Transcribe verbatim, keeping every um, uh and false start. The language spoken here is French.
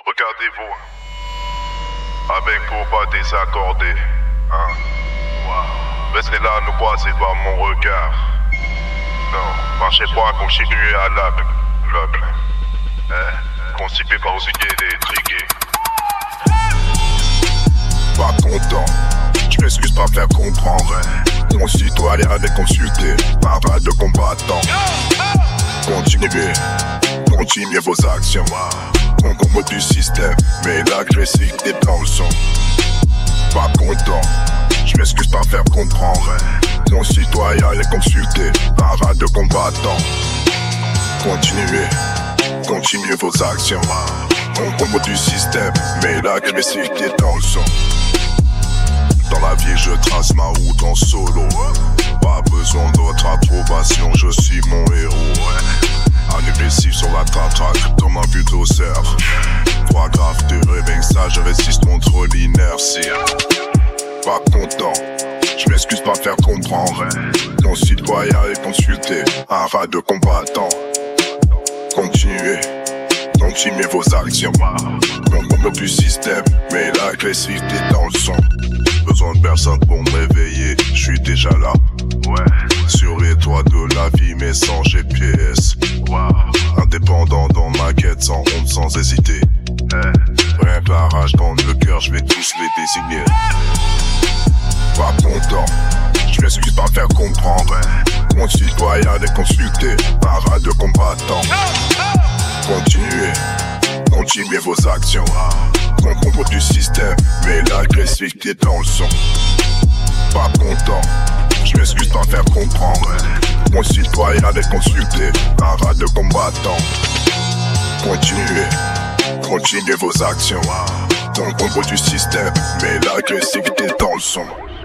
Regardez-vous, avec pour pas désaccorder, hein. Wow. Restez là, nous croisez devant mon regard. Non, marchez pas, continuez à l'aveugle. Eh, constipé par vos idées détriquées. Pas content, je m'excuse pas faire comprendre. Mon citoyen est consulté par pas de combattants. Continuez, continuez vos actions. On combat du système, mais l'agressivité dans le son. Pas content, je m'excuse pas faire comprendre. Mon citoyen est consulté par pas de combattants. Continuez, continuez vos actions. On combat du système, mais l'agressivité dans le son. Dans la vie je trace ma route en solo. Pas besoin d'autre approbation, je suis mon héros. Un agressif sur la traque-traque, dans ma bulldozer. Trois grave de réveil, ça je résiste contre l'inertie. Pas content, je m'excuse pas faire comprendre. Ton citoyen est consulté, un rat de combattant. Continuez, continuez vos actions. On combat du système, mais l'agressivité dans le son. Besoin de personne pour me réveiller, je suis déjà là. Ouais. Sur les toits de la vie mais sans G P S. Wow. Indépendant dans ma quête, sans honte, sans hésiter. Hey. Rien que la rage dans le cœur, je vais tous les désigner. Pas content, je m'excuse pas faire comprendre. Mon citoyen est consulté par un de combattants. Continuez, continuez vos actions. On combat du système, mais l'agressivité dans le son. Pas content, je m'excuse pas faire comprendre. Mon citoyen est consulté par un de combattants. Continuez, continuez vos actions. On combat du système, mais l'agressivité dans le son.